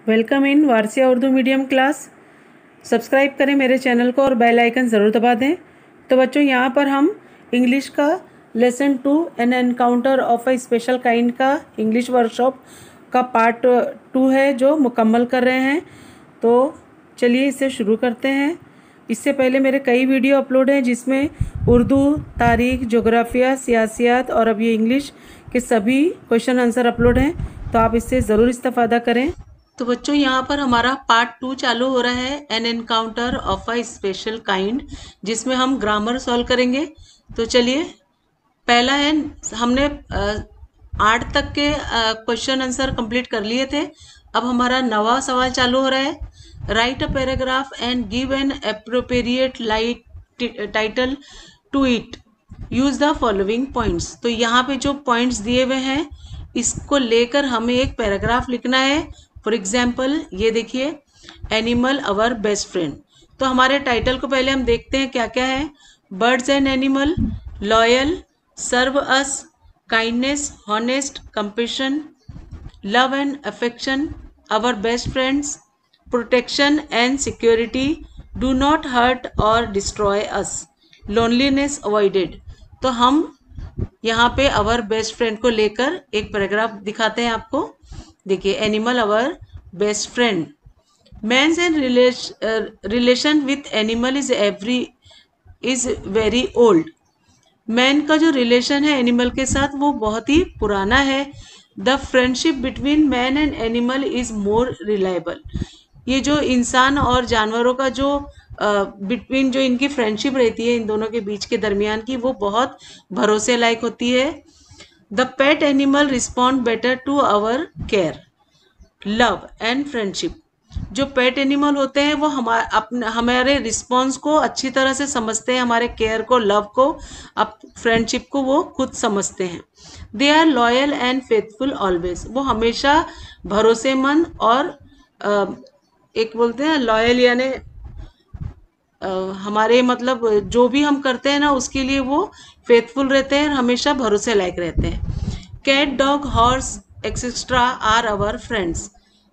Welcome in Warsia Urdu medium class. Subscribe करें मेरे channel को और बेल आइकन ज़रूर दबा दें। तो बच्चों, यहाँ पर हम इंग्लिश का lesson 2 an encounter of a special kind का इंग्लिश वर्कशॉप का पार्ट 2 है जो मुकम्मल कर रहे हैं। तो चलिए इसे शुरू करते हैं। इससे पहले मेरे कई वीडियो अपलोड हैं जिसमें उर्दू, तारीख, जोग्राफिया, सियासियात और अब ये इंग्लिश के सभी क्वेश्चन आंसर अपलोड हैं, तो आप इससे ज़रूर इस्तेफादा करें। तो बच्चों, यहाँ पर हमारा पार्ट 2 चालू हो रहा है, an encounter of a special kind, जिसमें हम ग्रामर सॉल्व करेंगे। तो चलिए, पहला है, हमने 8 तक के क्वेश्चन आंसर कंप्लीट कर लिए थे। अब हमारा नवा सवाल चालू हो रहा है। Write a paragraph and give an appropriate title to it, use the following points. तो यहाँ पे जो पॉइंट्स दिए हुए हैं इसको लेकर हमें एक पैराग्राफ लिखना है। फॉर एग्जाम्पल ये देखिए, एनिमल अवर बेस्ट फ्रेंड। तो हमारे टाइटल को पहले हम देखते हैं क्या क्या है। Birds and animal, loyal, serve us, kindness, honest, compassion, love and affection, our best friends, protection and security, do not hurt और डिस्ट्रॉय अस, लोनलीनेस अवॉइडेड। तो हम यहाँ पे अवर बेस्ट फ्रेंड को लेकर एक पैराग्राफ दिखाते हैं आपको। देखिए, animal our best friend, man's and relation with animal is very old. Man का जो रिलेशन है एनिमल के साथ वो बहुत ही पुराना है। The friendship between man and animal is more reliable. ये जो इंसान और जानवरों का जो बिटवीन जो इनकी फ्रेंडशिप रहती है, इन दोनों के बीच के दरमियान की, वो बहुत भरोसे लायक होती है। The pet animal respond better to our care, love and friendship. जो पेट एनिमल होते हैं वो हमारे रिस्पॉन्स को अच्छी तरह से समझते हैं, हमारे केयर को, लव को, अब फ्रेंडशिप को वो खुद समझते हैं। They are loyal and faithful always. वो हमेशा भरोसेमंद और एक बोलते हैं लॉयल, यानी हमारे मतलब जो भी हम करते हैं ना उसके लिए वो फेथफुल रहते हैं और हमेशा भरोसे लायक रहते हैं। Cat, dog, horse etcetera are our friends.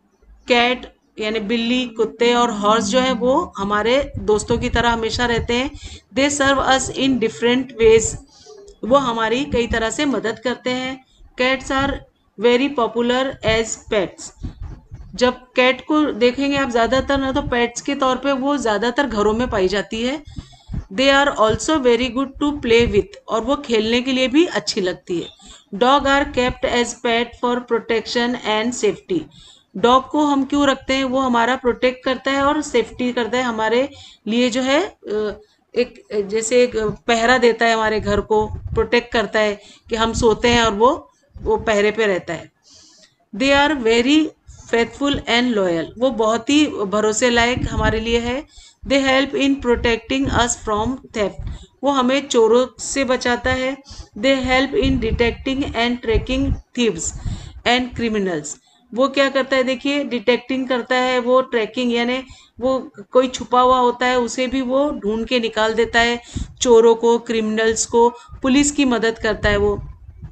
Cat यानी बिल्ली, कुत्ते और हॉर्स जो है वो हमारे दोस्तों की तरह हमेशा रहते हैं। They serve us in different ways. वो हमारी कई तरह से मदद करते हैं। Cats are very popular as pets. जब कैट को देखेंगे आप ज़्यादातर ना, तो पेट्स के तौर पे वो ज़्यादातर घरों में पाई जाती है। They are also very good to play with, और वो खेलने के लिए भी अच्छी लगती है। Dog are kept as pet for protection and safety. Dog को हम क्यों रखते हैं? वो हमारा प्रोटेक्ट करता है और सेफ्टी करता है, हमारे लिए जो है एक जैसे एक पहरा देता है, हमारे घर को प्रोटेक्ट करता है कि हम सोते हैं और वो पहरे पे रहता है। They are very faithful and loyal. वो बहुत ही भरोसे लायक हमारे लिए है। They help in protecting us from theft. वो हमें चोरों से बचाता है। They help in detecting and tracking thieves and criminals. वो क्या करता है? देखिए, डिटेक्टिंग करता है, वो ट्रैकिंग यानी वो कोई छुपा हुआ होता है उसे भी वो ढूंढ के निकाल देता है, चोरों को, क्रिमिनल्स को, पुलिस की मदद करता है वो।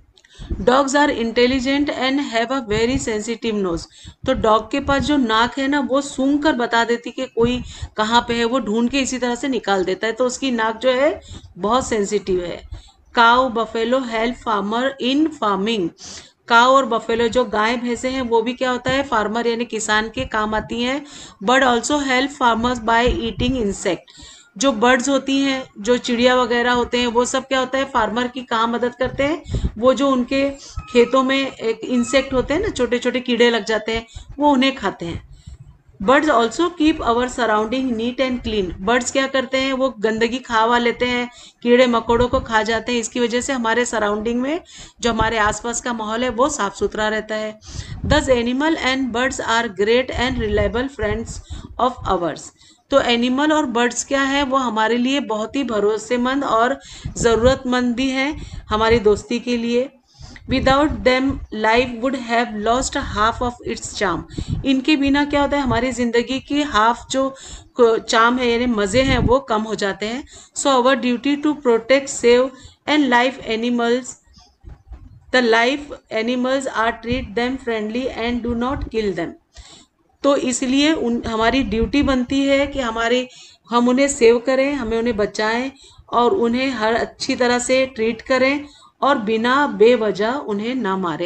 Dogs are intelligent and have a very sensitive nose. तो डॉग के पास जो नाक है ना, वो सूंघ कर बता देती कि कोई कहाँ पे है, वो ढूंढ के इसी तरह से निकाल देता है, तो उसकी नाक जो है बहुत सेंसिटिव है। Cow, buffalo help farmer in farming. Cow और बफेलो जो गाय भैंसे हैं वो भी क्या होता है? फार्मर यानी किसान के काम आती हैं। Bird also help farmers by eating insect. जो बर्ड्स होती हैं, जो चिड़िया वगैरह होते हैं, वो सब क्या होता है? फार्मर की कहाँ मदद करते हैं? वो जो उनके खेतों में एक इंसेक्ट होते हैं ना, छोटे छोटे कीड़े लग जाते हैं, वो उन्हें खाते हैं। Birds also keep our surrounding neat and clean. Birds क्या करते हैं? वो गंदगी खावा लेते हैं, कीड़े मकोड़ों को खा जाते हैं। इसकी वजह से हमारे सराउंडिंग में जो हमारे आसपास का माहौल है वो साफ सुथरा रहता है। These animal and birds are great and reliable friends of ours. तो एनिमल और बर्ड्स क्या है? वो हमारे लिए बहुत ही भरोसेमंद और ज़रूरतमंद भी हैं हमारी दोस्ती के लिए। Without them life would have lost half of its charm. इनके बिना क्या होता है? हमारी जिंदगी की हाफ जो चार्म है यानी मज़े हैं वो कम हो जाते हैं। So our duty to protect, save and life animals, the life animals are treat them friendly and do not kill them. तो इसलिए हमारी ड्यूटी बनती है कि हम उन्हें सेव करें, हमें उन्हें बचाएं और उन्हें हर अच्छी तरह से ट्रीट करें और बिना बेवजह उन्हें ना मारें।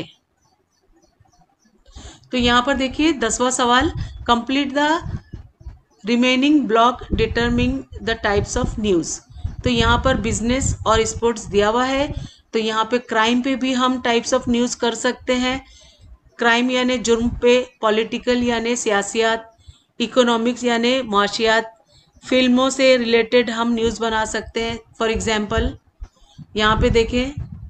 तो यहाँ पर देखिए 10वां सवाल, complete the remaining block determining the types of news. तो यहाँ पर बिजनेस और स्पोर्ट्स दिया हुआ है, तो यहाँ पे क्राइम पे भी हम टाइप्स ऑफ न्यूज़ कर सकते हैं। क्राइम यानी जुर्म पे, पॉलिटिकल यानी सियासियात, इकोनॉमिक्स यानी माशियात, फिल्मों से रिलेटेड हम न्यूज़ बना सकते हैं। फॉर एग्जाम्पल यहाँ पे देखें,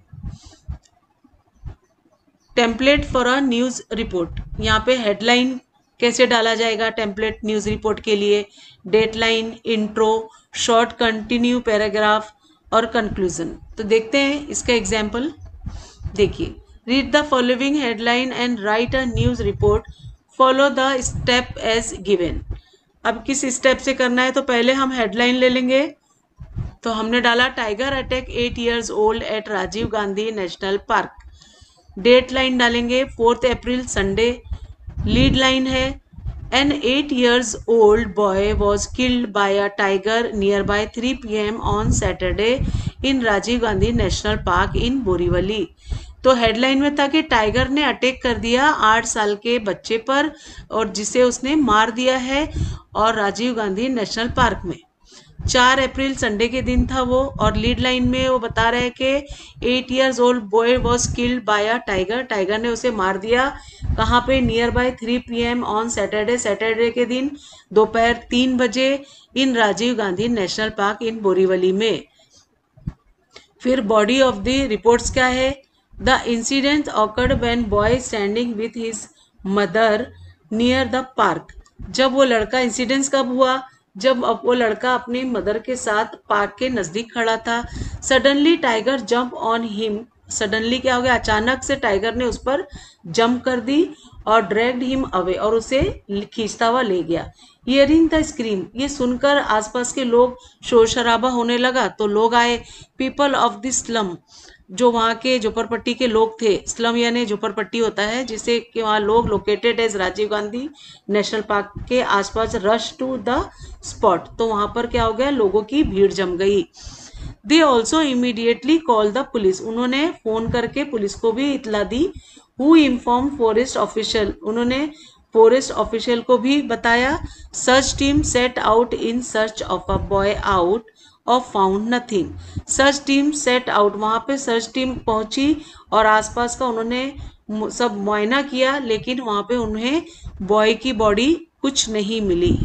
template for a news report, यहाँ पे हेडलाइन कैसे डाला जाएगा टेम्पलेट न्यूज़ रिपोर्ट के लिए, dateline, intro, short continue paragraph और कंक्लूजन। तो देखते हैं इसका एग्जाम्पल। देखिए, read the following headline and write a news report, follow the step as given. अब किस स्टेप से करना है, तो पहले हम हेडलाइन ले लेंगे। तो हमने डाला tiger attack 8 years old at Rajiv Gandhi national park. Date line डालेंगे 4 अप्रैल संडे। लीड लाइन है an 8 years old boy was killed by a tiger nearby 3 PM on Saturday in Rajiv Gandhi national park in Borivali. तो headline में था कि tiger ने attack कर दिया 8 साल के बच्चे पर और जिसे उसने मार दिया है और राजीव गांधी नेशनल पार्क में। 4 अप्रैल संडे के दिन था वो। और लीड लाइन में वो बता रहे हैं कि 8 years old boy was killed by a tiger, tiger ने उसे मार दिया। कहाँ पे, near by 3 PM on Saturday, Saturday के दिन दोपहर 3 बजे in Rajiv Gandhi national park in Borivali में। फिर बॉडी ऑफ द रिपोर्ट्स क्या है, the incident occurred when boy standing with his mother near the park. जब वो लड़का, इंसिडेंस कब हुआ, जब वो लड़का अपनी मदर के साथ पार्क के नज़दीक खड़ा था। Suddenly tiger jump on him, suddenly क्या हो गया, अचानक से टाइगर ने उस पर जंप कर दी और ड्रैग्ड हिम अवे, और उसे खींचता हुआ ले गया। हियरिंग द स्क्रीम, ये सुनकर आसपास के लोग शोर शराबा होने लगा तो लोग आए। पीपल ऑफ द स्लम, जो वहाँ के झोपड़पट्टी के लोग थे, स्लम यानी झोपड़पट्टी होता है जिसे कि वहाँ लोग located as Rajiv Gandhi national park के आसपास, रश टू द स्पॉट, तो वहाँ पर क्या हो गया, लोगों की भीड़ जम गई। They also immediately call the police, उन्होंने फोन करके पुलिस को भी इतला दी। हु इन्फॉर्म फॉरेस्ट ऑफिशियल, उन्होंने फॉरेस्ट ऑफिशियल को भी बताया। Search team set out in search of a boy out of found nothing, search team set out, वहाँ पे सर्च टीम पहुंची और आसपास का उन्होंने सब मुआयना किया, लेकिन वहाँ पे उन्हें बॉय की बॉडी कुछ नहीं मिली।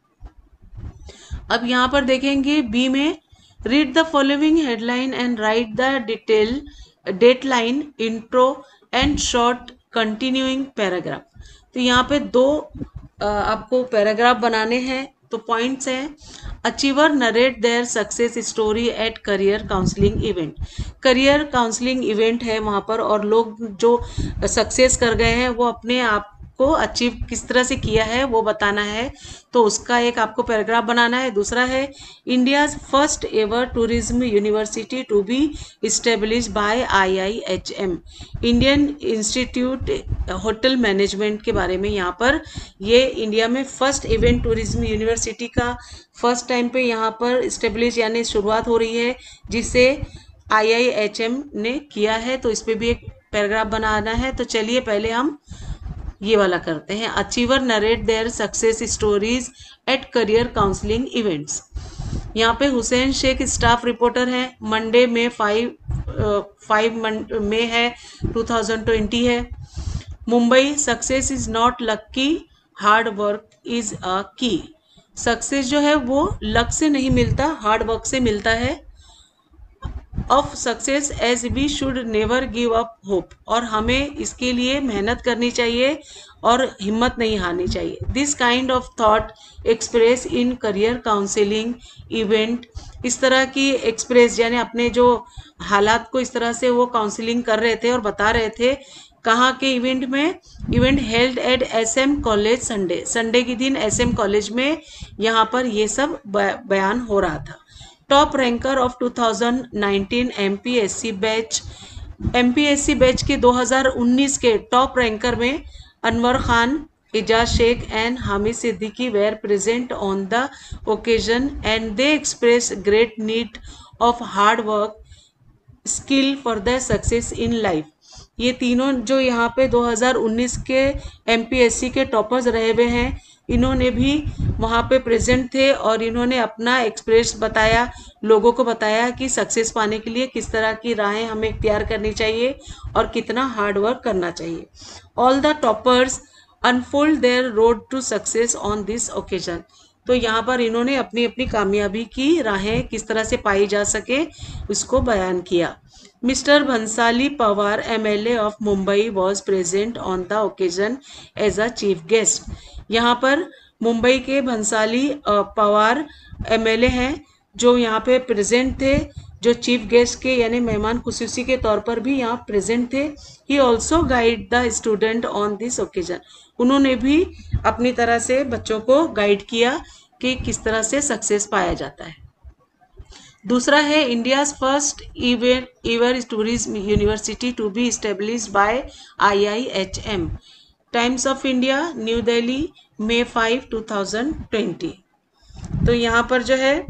अब यहाँ पर देखेंगे बी में, read the following headline and write the detail dateline, intro and short continuing paragraph. तो यहाँ पे 2 आपको पैराग्राफ बनाने हैं। तो पॉइंट्स हैं, achiever narrate their success story at career counselling event, career counselling event है वहाँ पर, और लोग जो सक्सेस कर गए हैं वो अपने आप को अचीव किस तरह से किया है वो बताना है। तो उसका एक आपको पैराग्राफ बनाना है। दूसरा है, India's first ever tourism university to be established by IIHM, Indian institute hotel management के बारे में। यहाँ पर ये इंडिया में फर्स्ट इवेंट टूरिज्म यूनिवर्सिटी का फर्स्ट टाइम पे यहाँ पर इस्टेब्लिश यानी शुरुआत हो रही है, जिसे IIHM ने किया है। तो इस पर भी एक पैराग्राफ बनाना है। तो चलिए पहले हम ये वाला करते हैं, achiever narrate their success stories at career counselling events. यहाँ पे हुसैन शेख स्टाफ रिपोर्टर हैं, मंडे में 5 मई है 2020 है। Mumbai, success is not lucky, hard work is a key, success जो है वो लक से नहीं मिलता, हार्ड वर्क से मिलता है। Of success as we should never give up hope, और हमें इसके लिए मेहनत करनी चाहिए और हिम्मत नहीं हारनी चाहिए। This kind of thought express in career counselling event, इस तरह की एक्सप्रेस यानी अपने जो हालात को इस तरह से वो काउंसलिंग कर रहे थे और बता रहे थे। कहाँ के इवेंट में, event held at SM college Sunday, Sunday के दिन SM कॉलेज में यहाँ पर ये सब बयान हो रहा था। Top ranker of 2019 MPSC batch, MPSC batch के 2019 के टॉप रैंकर में Anwar Khan Ijaz Sheikh and Hamid Siddiqui were present on the occasion and they expressed great need of hard work, skill for the success in life. ये तीनों जो यहाँ पे 2019 के MPSC के टॉपर्स रहे हुए हैं, इन्होंने भी वहाँ पे प्रेजेंट थे और इन्होंने अपना एक्सप्रेस बताया, लोगों को बताया कि सक्सेस पाने के लिए किस तरह की राहें हमें इख्तियार करनी चाहिए और कितना हार्ड वर्क करना चाहिए। All the toppers unfold their road to success on this occasion. तो यहाँ पर इन्होंने अपनी अपनी कामयाबी की राहें किस तरह से पाई जा सके उसको बयान किया। Mister Bhansali Pawar MLA of Mumbai was present on the occasion as a chief guest. यहाँ पर मुंबई के भंसाली पवार एमएलए हैं जो यहाँ पे प्रेजेंट थे, जो चीफ गेस्ट के यानी मेहमान खुसूसी के तौर पर भी यहाँ प्रेजेंट थे। He also guide the student on this occasion. उन्होंने भी अपनी तरह से बच्चों को गाइड किया कि किस तरह से सक्सेस पाया जाता है। दूसरा है India's first ever tourism university to be established by IIHM। Times of India, New Delhi, May 5, 2020। तो यहाँ पर जो है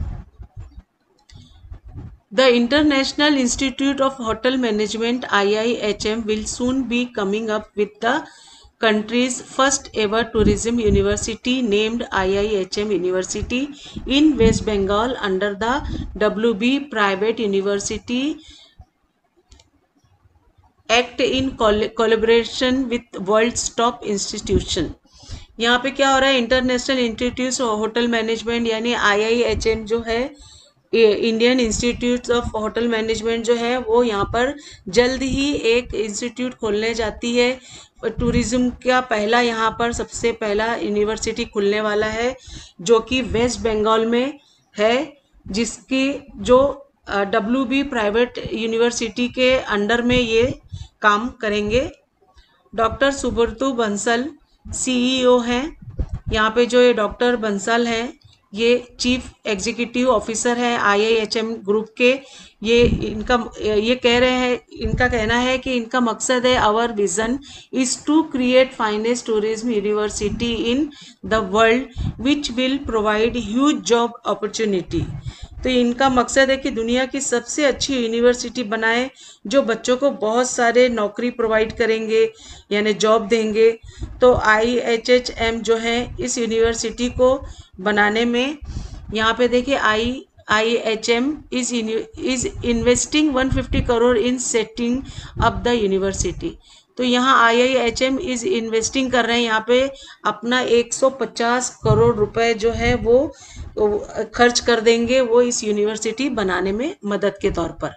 The International Institute of Hotel Management IIHM will soon be coming up with the country's first ever tourism university named IIHM University in West Bengal under the WB Private University Act in collaboration with world's top institution। यहाँ पे क्या हो रहा है, international institute hotel management यानी IIHM जो है, Indian institute of hotel management जो है वो यहाँ पर जल्द ही एक इंस्टीट्यूट खोलने जाती है। टूरिज्म का पहला यहाँ पर सबसे पहला यूनिवर्सिटी खुलने वाला है जो कि वेस्ट बंगाल में है, जिसकी जो WB प्राइवेट यूनिवर्सिटी के अंडर में ये काम करेंगे। डॉक्टर सुब्रतु बंसल CEO हैं। यहाँ पे जो ये डॉक्टर बंसल हैं ये चीफ एग्जीक्यूटिव ऑफिसर है IIHM ग्रुप के। ये कह रहे हैं, इनका कहना है कि इनका मकसद है our vision is to create finest tourism university in the world which will provide huge job opportunity. तो इनका मकसद है कि दुनिया की सबसे अच्छी यूनिवर्सिटी बनाए जो बच्चों को बहुत सारे नौकरी प्रोवाइड करेंगे यानी जॉब देंगे। तो IIHM जो है इस यूनिवर्सिटी को बनाने में, यहाँ पे देखिए IIHM is investing 150 crore in setting up the university. तो यहाँ IIHM इज इन्वेस्टिंग कर रहे हैं, यहाँ पे अपना 150 करोड़ रुपए जो है वो खर्च कर देंगे वो इस यूनिवर्सिटी बनाने में मदद के तौर पर।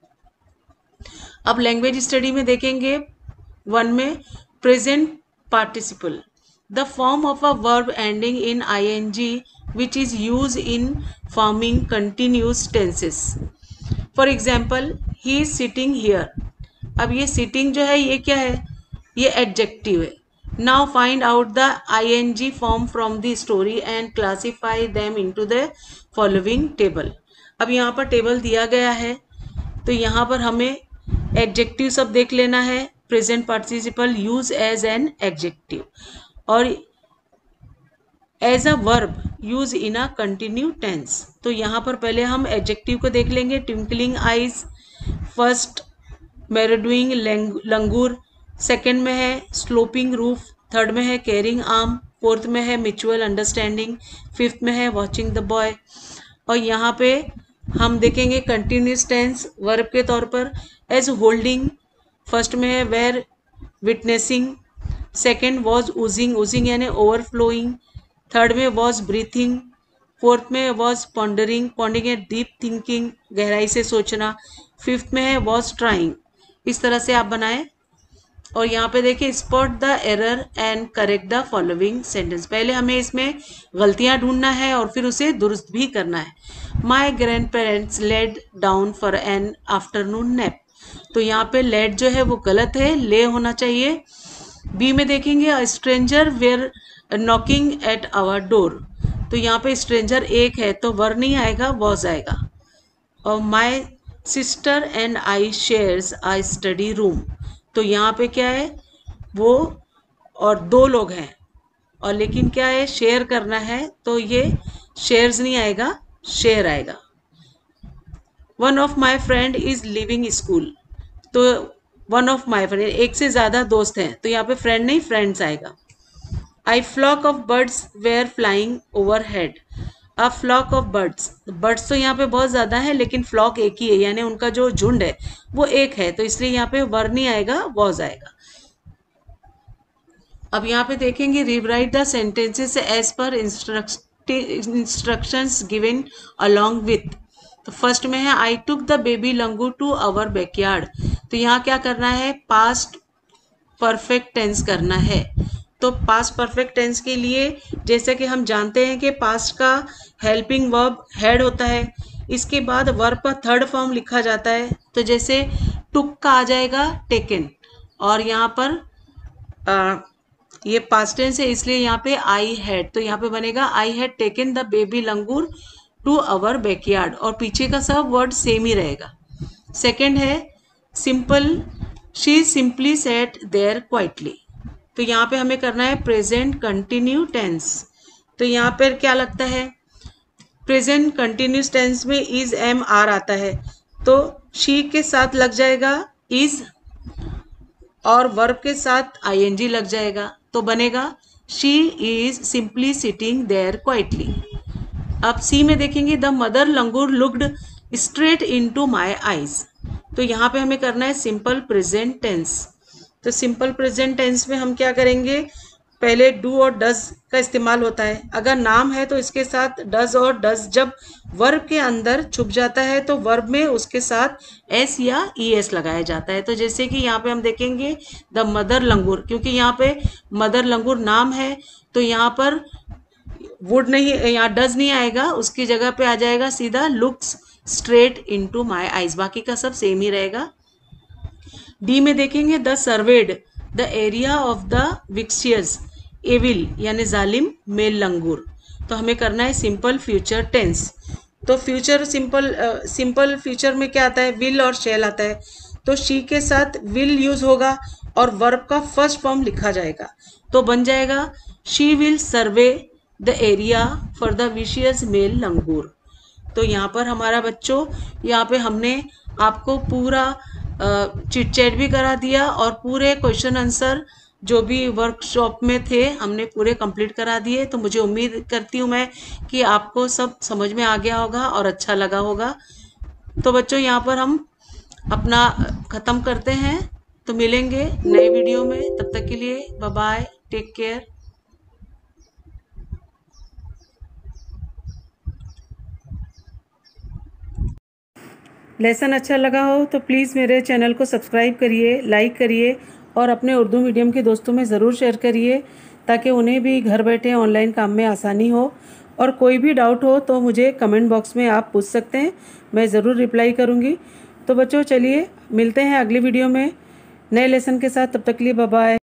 अब लैंग्वेज स्टडी में देखेंगे 1 में present participle, the form of a verb ending in ING which is used in forming continuous tenses। For example he is sitting here. अब ये सिटिंग जो है ये क्या है, ये एडजेक्टिव है। Now find out the ING form from the story and classify them into the following table. अब यहाँ पर टेबल दिया गया है तो यहाँ पर हमें एडजेक्टिव सब देख लेना है। Present participle use as an adjective और as a verb use in a continue tense. तो यहाँ पर पहले हम एडजेक्टिव को देख लेंगे। Twinkling eyes, first marauding langur, second में है स्लोपिंग रूफ, थर्ड में है केयरिंग आर्म, फोर्थ में है म्यूचुअल अंडरस्टैंडिंग, फिफ्थ में है वॉचिंग द बॉय। और यहाँ पे हम देखेंगे कंटिन्यूस टेंस वर्ब के तौर पर एज होल्डिंग, फर्स्ट में है were witnessing, second was oozing यानी ओवरफ्लोइंग, थर्ड में वॉज ब्रीथिंग, फोर्थ में वॉज पॉन्डरिंग है डीप थिंकिंग गहराई से सोचना, फिफ्थ में है वॉज ट्राइंग। इस तरह से आप बनाएं। और यहाँ पे देखिए spot the error and correct the following sentence. पहले हमें इसमें गलतियाँ ढूंढना है और फिर उसे दुरुस्त भी करना है। My grandparents laid down for an afternoon nap. तो यहाँ पे लेड जो है वो गलत है, ले होना चाहिए। बी में देखेंगे a stranger were knocking at our door. तो यहाँ पे स्ट्रेंजर एक है तो वर नहीं आएगा, वॉज आएगा। और my sister and I shares a study room. तो यहाँ पे क्या है वो और दो लोग हैं और लेकिन क्या है, शेयर करना है, तो ये शेयर्स नहीं आएगा, शेयर आएगा। One of my friend is living school, तो वन ऑफ माई फ्रेंड, एक से ज़्यादा दोस्त हैं, तो यहाँ पे फ्रेंड नहीं फ्रेंड्स आएगा। I flock of birds were flying overhead, a flock of birds, birds तो यहाँ पे बहुत ज़्यादा है लेकिन फ्लॉक एक ही है, यानी उनका जो झुंड है वो एक है, तो इसलिए यहाँ पे वर नहीं आएगा, वॉज आएगा। अब यहाँ पे देखेंगे, rewrite the sentences as per instructions given along with. तो फर्स्ट में है I took the baby langur to our backyard, तो यहाँ क्या करना है, पास्ट परफेक्ट टेंस करना है। तो पास्ट परफेक्ट टेंस के लिए जैसे कि हम जानते हैं कि पास्ट का हेल्पिंग वर्ब हैड होता है, इसके बाद वर्ब का थर्ड फॉर्म लिखा जाता है, तो जैसे टुक का आ जाएगा टेकन, और यहाँ पर ये पास्ट टेंस है इसलिए यहाँ पे आई हैड, तो यहाँ पे बनेगा I had taken the baby langur to our backyard, और पीछे का सब वर्ड सेम ही रहेगा। सेकंड है simple, she simply sat there quietly, तो यहाँ पे हमें करना है प्रेजेंट कंटिन्यू टेंस, तो यहाँ पर क्या लगता है, प्रेजेंट कंटिन्यूस टेंस में इज एम आर आता है, तो शी के साथ लग जाएगा इज, और वर्ब के साथ आईएनजी लग जाएगा, तो बनेगा she is simply sitting there quietly. अब सी में देखेंगे, the mother langur looked straight into my eyes, तो यहाँ पे हमें करना है सिंपल प्रेजेंट टेंस। तो सिंपल प्रेजेंट टेंस में हम क्या करेंगे, पहले डू और डज का इस्तेमाल होता है, अगर नाम है तो इसके साथ डज, और डज जब वर्ब के अंदर छुप जाता है तो वर्ब में उसके साथ एस या ई एस लगाया जाता है। तो जैसे कि यहाँ पे हम देखेंगे द मदर लंगूर, क्योंकि यहाँ पे मदर लंगूर नाम है तो यहाँ पर वुड नहीं, यहाँ डज नहीं आएगा, उसकी जगह पे आ जाएगा सीधा looks straight into my eyes, बाकी का सब सेम ही रहेगा। डी में देखेंगे, the surveyed the area of the vicious evil यानी जालिम मेल लंगूर, तो हमें करना है सिंपल फ्यूचर टेंस। तो फ्यूचर सिंपल फ्यूचर में क्या आता है, विल और शेल आता है, तो शी के साथ विल यूज होगा और वर्ब का फर्स्ट फॉर्म लिखा जाएगा, तो बन जाएगा she will survey the area for the vicious male langur. तो यहाँ पर हमारा बच्चों, यहाँ पे हमने आपको पूरा चिट चैट भी करा दिया और पूरे क्वेश्चन आंसर जो भी वर्कशॉप में थे हमने पूरे कंप्लीट करा दिए। तो मुझे उम्मीद करती हूँ मैं कि आपको सब समझ में आ गया होगा और अच्छा लगा होगा। तो बच्चों यहाँ पर हम अपना ख़त्म करते हैं, तो मिलेंगे नए वीडियो में, तब तक के लिए bye bye, take care. Lesson अच्छा लगा हो तो प्लीज़ मेरे चैनल को सब्सक्राइब करिए, लाइक करिए और अपने उर्दू मीडियम के दोस्तों में ज़रूर शेयर करिए, ताकि उन्हें भी घर बैठे ऑनलाइन काम में आसानी हो। और कोई भी डाउट हो तो मुझे कमेंट बॉक्स में आप पूछ सकते हैं, मैं ज़रूर रिप्लाई करूँगी। तो बच्चों चलिए मिलते हैं अगली वीडियो में नए लेसन के साथ, तब तक के लिए बाय बाय।